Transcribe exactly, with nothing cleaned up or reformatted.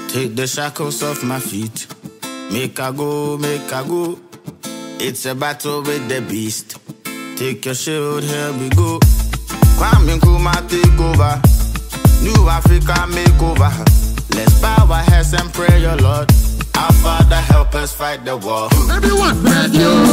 Take the shackles off my feet. Make I go, make I go. It's a battle with the beast. Take your shield, here we go. Kwame Nkrumah take over. New Africa make over. Let's bow our heads and pray, your Lord. Our Father help us fight the war. Everyone, brand new.